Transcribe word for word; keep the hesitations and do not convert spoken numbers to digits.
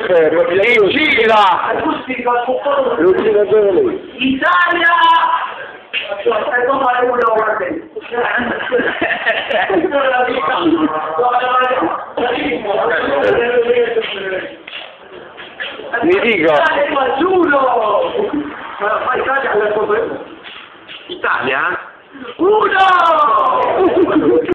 Gira! Italia! Ecco fare uno, guarda. Mi dico! Ma giuro! Ma Italia? Italia? Uno!